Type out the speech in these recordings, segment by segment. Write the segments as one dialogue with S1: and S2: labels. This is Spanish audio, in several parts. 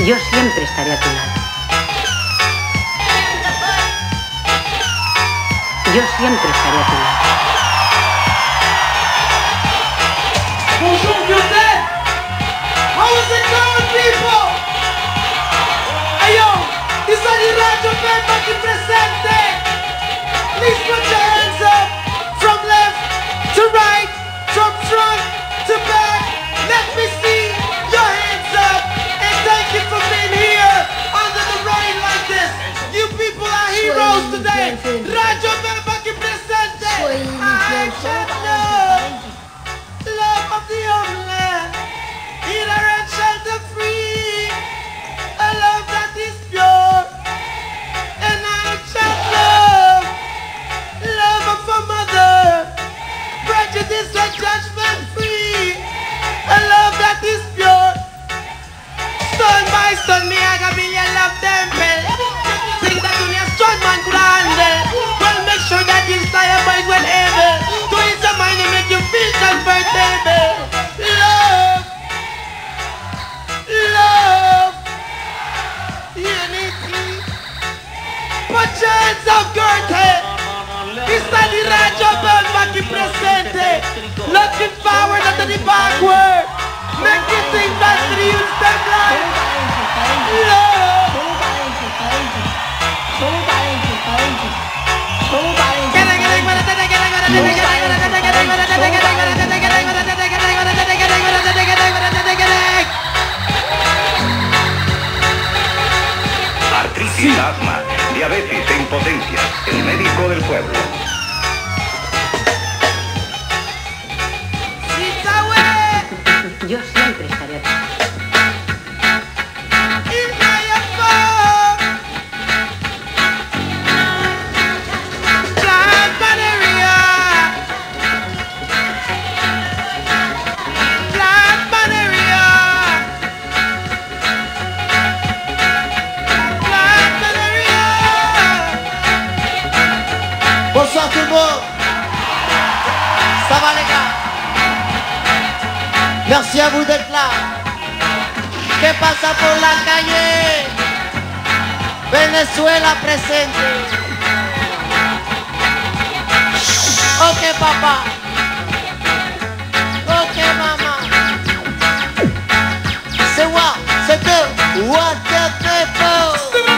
S1: Yo siempre estaré a tu lado. Yo siempre estaré a tu lado.
S2: Bonjour, Violette! How is it going, people? Hey, yo, this is the Radio Band aquí presente. Please put your hands up from left to right, from front to back. Let me see your hands up. And thank you for being here under the rain like this. You people are heroes today. Radio Band aquí presente. I shall know. Love of the homeland, either and shelter free, a love that is pure, and I shall love of a mother, prejudice and judgment free, a love that is pure. Stone by stone, me I got billion love temple. Think that only a strong man could handle. Well, make sure that this fire boys will able to ease your mind and make you feel comfortable. Love, love, unity. Put your hands up, Gertie. It's not the Radio Band back in presente. Looking forward and to the backward. Make you think that the youth them like love.
S3: Artritis, asma, diabetes e impotencia. El médico del pueblo.
S1: Yo siempre estaré a tu lado.
S2: Bonsoir tout le monde. Ça va les gars? Merci à vous d'être là. ¿Qué pasa por la calle? Venezuela presente. Ok papá. Ok mamá. C'est what? C'est deux. What the people?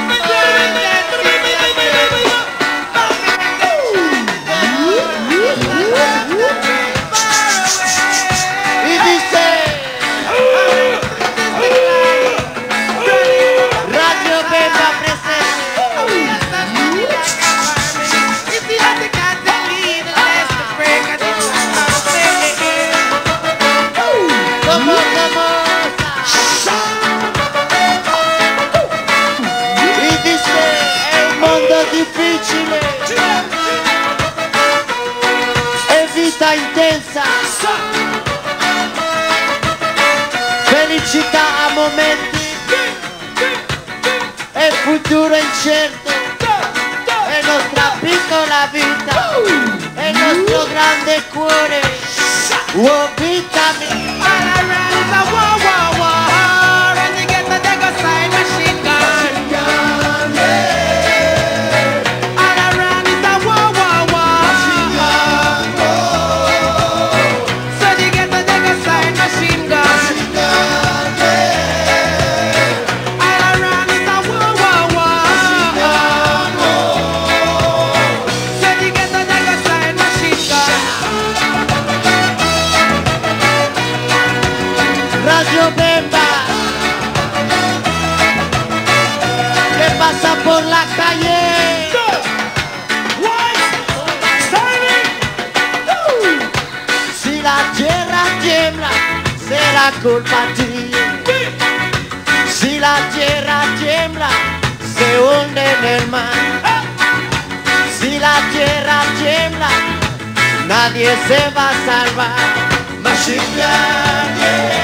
S2: Difficile e vita intensa, felicità a momenti e futuro incerto, è nostra piccola vita, è il nostro grande cuore. Oh vita mia. Radio Bemba, que pasa por la calle. Si la tierra tiembla, será culpa tuya. Si la tierra tiembla, se hunde en el mar. Si la tierra tiembla, nadie se va a salvar. Machine Gun, yeah.